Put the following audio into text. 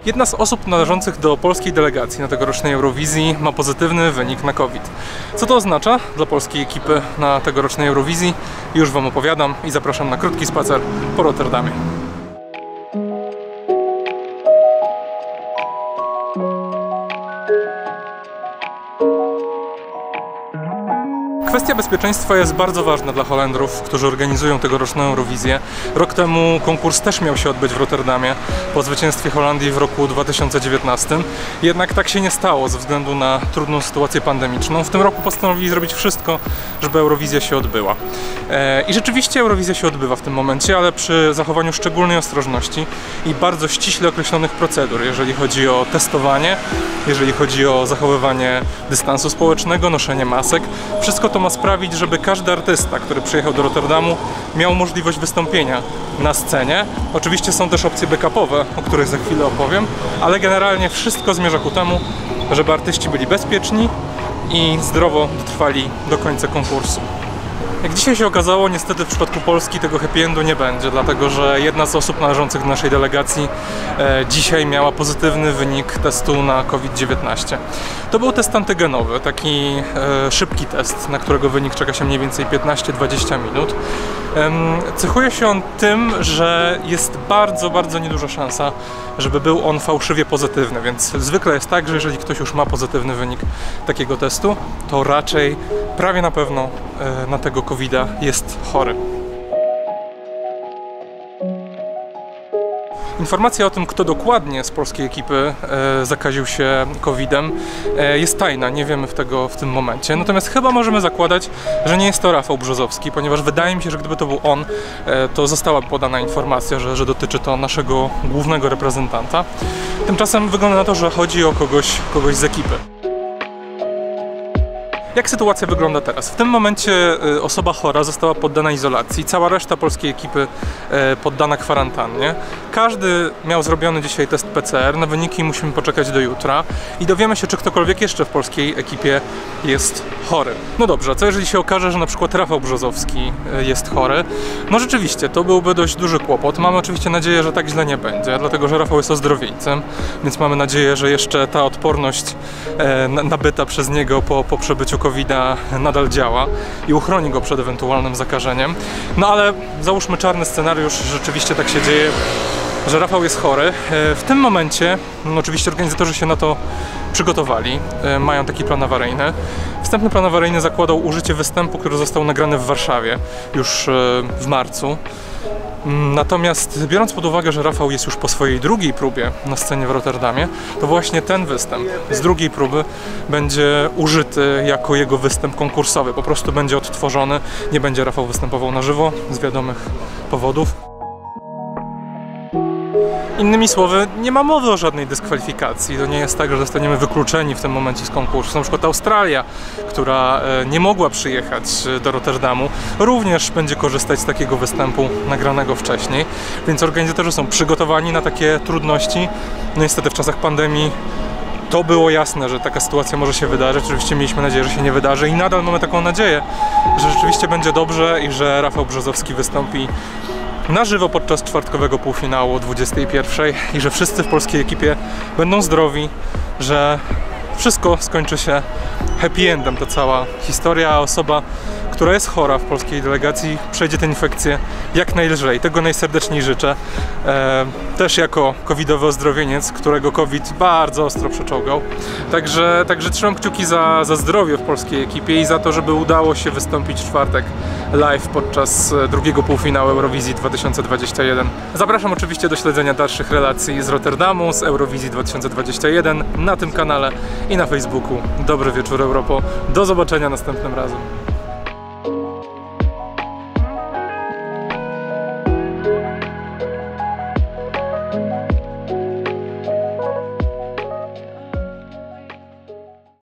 Jedna z osób należących do polskiej delegacji na tegorocznej Eurowizji ma pozytywny wynik na COVID. Co to oznacza dla polskiej ekipy na tegorocznej Eurowizji? Już Wam opowiadam i zapraszam na krótki spacer po Rotterdamie. Kwestia bezpieczeństwa jest bardzo ważna dla Holendrów, którzy organizują tegoroczną Eurowizję. Rok temu konkurs też miał się odbyć w Rotterdamie po zwycięstwie Holandii w roku 2019. Jednak tak się nie stało ze względu na trudną sytuację pandemiczną. W tym roku postanowili zrobić wszystko, żeby Eurowizja się odbyła. I rzeczywiście Eurowizja się odbywa w tym momencie, ale przy zachowaniu szczególnej ostrożności i bardzo ściśle określonych procedur, jeżeli chodzi o testowanie, jeżeli chodzi o zachowywanie dystansu społecznego, noszenie masek. Wszystko to ma sprawić, żeby każdy artysta, który przyjechał do Rotterdamu, miał możliwość wystąpienia na scenie. Oczywiście są też opcje backupowe, o których za chwilę opowiem, ale generalnie wszystko zmierza ku temu, żeby artyści byli bezpieczni i zdrowo dotrwali do końca konkursu. Jak dzisiaj się okazało, niestety w przypadku Polski tego happy endu nie będzie, dlatego że jedna z osób należących do naszej delegacji dzisiaj miała pozytywny wynik testu na COVID-19. To był test antygenowy, taki szybki test, na którego wynik czeka się mniej więcej 15-20 minut. Cechuje się on tym, że jest bardzo nieduża szansa, żeby był on fałszywie pozytywny, więc zwykle jest tak, że jeżeli ktoś już ma pozytywny wynik takiego testu, to raczej prawie na pewno na tego COVID-a jest chory. Informacja o tym, kto dokładnie z polskiej ekipy zakaził się COVID-em, jest tajna, nie wiemy tego w tym momencie. Natomiast chyba możemy zakładać, że nie jest to Rafał Brzozowski, ponieważ wydaje mi się, że gdyby to był on, to została podana informacja, że dotyczy to naszego głównego reprezentanta. Tymczasem wygląda na to, że chodzi o kogoś z ekipy. Jak sytuacja wygląda teraz? W tym momencie osoba chora została poddana izolacji, cała reszta polskiej ekipy poddana kwarantannie. Każdy miał zrobiony dzisiaj test PCR, na wyniki musimy poczekać do jutra i dowiemy się, czy ktokolwiek jeszcze w polskiej ekipie jest chory. No dobrze, a co jeżeli się okaże, że na przykład Rafał Brzozowski jest chory? No rzeczywiście, to byłby dość duży kłopot. Mamy oczywiście nadzieję, że tak źle nie będzie, dlatego że Rafał jest ozdrowieńcem, więc mamy nadzieję, że jeszcze ta odporność nabyta przez niego po przebyciu COVID-a nadal działa i uchroni go przed ewentualnym zakażeniem. No ale załóżmy czarny scenariusz, że rzeczywiście tak się dzieje, że Rafał jest chory. W tym momencie oczywiście organizatorzy się na to przygotowali, mają taki plan awaryjny. Wstępny plan awaryjny zakładał użycie występu, który został nagrany w Warszawie już w marcu. Natomiast biorąc pod uwagę, że Rafał jest już po swojej drugiej próbie na scenie w Rotterdamie, to właśnie ten występ z drugiej próby będzie użyty jako jego występ konkursowy. Po prostu będzie odtworzony, nie będzie Rafał występował na żywo z wiadomych powodów. Innymi słowy, nie ma mowy o żadnej dyskwalifikacji. To nie jest tak, że zostaniemy wykluczeni w tym momencie z konkursu. Na przykład Australia, która nie mogła przyjechać do Rotterdamu, również będzie korzystać z takiego występu nagranego wcześniej. Więc organizatorzy są przygotowani na takie trudności. No niestety w czasach pandemii to było jasne, że taka sytuacja może się wydarzyć. Oczywiście mieliśmy nadzieję, że się nie wydarzy i nadal mamy taką nadzieję, że rzeczywiście będzie dobrze i że Rafał Brzozowski wystąpi na żywo podczas czwartkowego półfinału o 21 i że wszyscy w polskiej ekipie będą zdrowi, że wszystko skończy się happy endem, ta cała historia, a osoba, która jest chora w polskiej delegacji, przejdzie tę infekcję jak najlżej. Tego najserdeczniej życzę. Też jako covidowy ozdrowieniec, którego COVID bardzo ostro przeczołgał. Także trzymam kciuki za zdrowie w polskiej ekipie i za to, żeby udało się wystąpić w czwartek live podczas drugiego półfinału Eurowizji 2021. Zapraszam oczywiście do śledzenia dalszych relacji z Rotterdamu, z Eurowizji 2021 na tym kanale i na Facebooku. Dobry wieczór, Europo. Do zobaczenia następnym razem.